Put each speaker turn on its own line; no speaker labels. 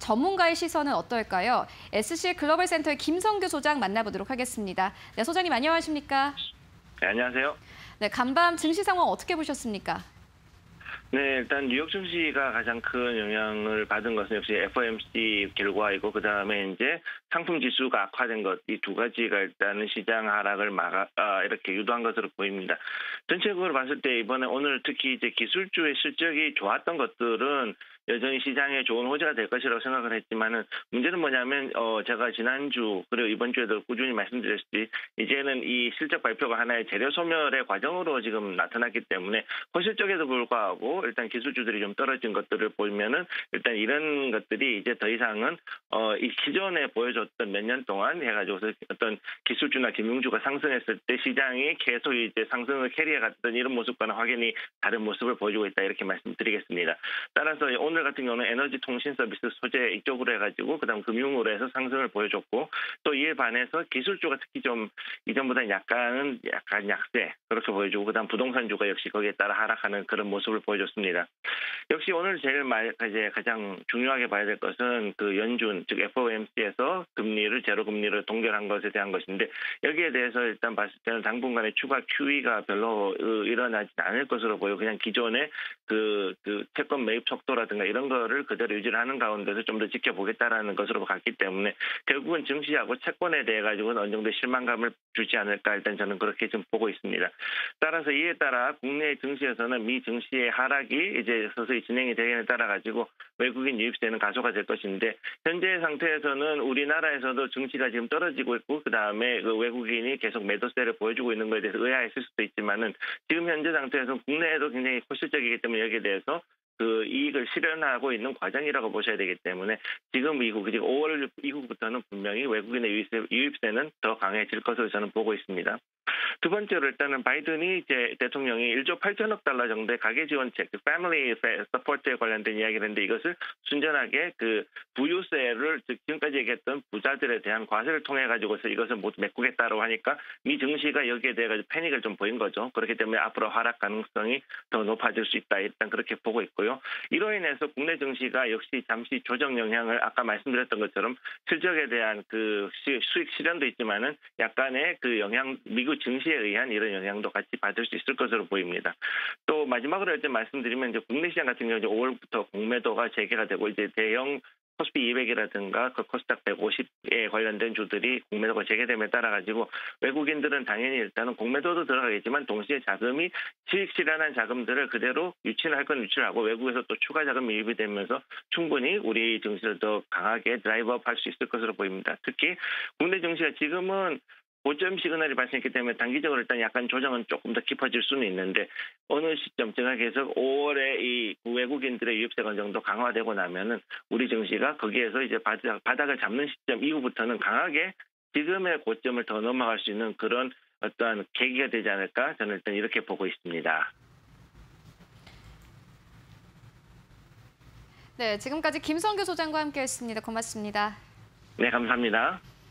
전문가의 시선은 어떨까요? SC 글로벌 센터의 김성규 소장 만나보도록 하겠습니다. 네, 소장님 안녕하십니까?
네, 안녕하세요.
네, 간밤 증시 상황 어떻게 보셨습니까?
네, 일단 뉴욕 증시가 가장 큰 영향을 받은 것은 역시 FOMC 결과이고, 그 다음에 이제 상품 지수가 악화된 것, 이 두 가지가 일단은 시장 하락을 이렇게 유도한 것으로 보입니다. 전체적으로 봤을 때 이번에 오늘 특히 이제 기술주의 실적이 좋았던 것들은 여전히 시장에 좋은 호재가 될 것이라고 생각을 했지만은, 문제는 뭐냐면 제가 지난주 그리고 이번 주에도 꾸준히 말씀드렸듯이 이제는 이 실적 발표가 하나의 재료 소멸의 과정으로 지금 나타났기 때문에 현실적에도 불구하고 일단 기술주들이 좀 떨어진 것들을 보면은 일단 이런 것들이 이제 더 이상은 이 기존에 보여줬던 몇 년 동안 해가지고서 어떤 기술주나 금융주가 상승했을 때 시장이 계속 이제 상승을 캐리해갔던 이런 모습과는 확연히 다른 모습을 보여주고 있다, 이렇게 말씀드리겠습니다. 따라서 오늘 같은 경우는 에너지 통신 서비스 소재 이쪽으로 해가지고 그다음 금융으로 해서 상승을 보여줬고, 또 이에 반해서 기술주가 특히 좀 이전보다 약간 약세 그렇게 보여주고, 그다음 부동산주가 역시 거기에 따라 하락하는 그런 모습을 보여줬습니다. 역시 오늘 제일 이제 가장 중요하게 봐야 될 것은 그 연준 즉 FOMC에서 금리를 제로 금리를 동결한 것에 대한 것인데, 여기에 대해서 일단 봤을 때는 당분간의 추가 QE가 별로 일어나지 않을 것으로 보여 그냥 기존의 그 채권 매입 속도라든가 이런 거를 그대로 유지를 하는 가운데서 좀 더 지켜보겠다라는 것으로 갔기 때문에 결국은 증시하고 채권에 대해 가지고는 어느 정도 실망감을 주지 않을까, 일단 저는 그렇게 좀 보고 있습니다. 따라서 이에 따라 국내 증시에서는 미 증시의 하락이 이제 서서히 진행이 되기에 따라 가지고 외국인 유입세는 가소가 될 것인데, 현재 상태에서는 우리나라에서도 증시가 지금 떨어지고 있고, 그 다음에 그 외국인이 계속 매도세를 보여주고 있는 것에 대해서 의아했을 수도 있지만은, 지금 현재 상태에서는 국내에도 굉장히 호실적이기 때문에 여기에 대해서 그 이익을 실현하고 있는 과정이라고 보셔야 되기 때문에, 지금 이후 5월 이후부터는 분명히 외국인의 유입세는 더 강해질 것으로 저는 보고 있습니다. 두 번째로 일단은 바이든이 이제 대통령이 1조 8천억 달러 정도의 가계 지원책, 패밀리 서포트에 관련된 이야기를 했는데, 이것을 순전하게 그 부유세를 즉 지금까지 얘기했던 부자들에 대한 과세를 통해 가지고서 이것을 모두 메꾸겠다고 하니까 미 증시가 여기에 대해 가지고 패닉을 좀 보인 거죠. 그렇기 때문에 앞으로 하락 가능성이 더 높아질 수 있다, 일단 그렇게 보고 있고요. 이로 인해서 국내 증시가 역시 잠시 조정 영향을 아까 말씀드렸던 것처럼 실적에 대한 그 수익 실현도 있지만은 약간의 그 영향, 미국 증시에 의한 이런 영향도 같이 받을 수 있을 것으로 보입니다. 또 마지막으로 이제 말씀드리면, 이제 국내 시장 같은 경우 이제 5월부터 공매도가 재개가 되고, 이제 대형 코스피 200이라든가 그 코스닥 150에 관련된 주들이 공매도가 재개됨에 따라 가지고 외국인들은 당연히 일단은 공매도도 들어가겠지만, 동시에 자금이 수익 실현한 자금들을 그대로 유치를 할 건 유치를 하고, 외국에서 또 추가 자금이 유입이 되면서 충분히 우리 증시를 더 강하게 드라이브업 할 수 있을 것으로 보입니다. 특히 국내 증시가 지금은 고점 시그널이 발생했기 때문에 단기적으로 일단 약간 조정은 조금 더 깊어질 수는 있는데, 어느 시점 제가 계속 5월에 이 외국인들의 유입세가 어느 정도 강화되고 나면은 우리 증시가 거기에서 이제 바닥을 잡는 시점 이후부터는 강하게 지금의 고점을 더 넘어갈 수 있는 그런 어떤 계기가 되지 않을까, 저는 일단 이렇게 보고 있습니다.
네, 지금까지 김성규 소장과 함께했습니다. 고맙습니다.
네, 감사합니다.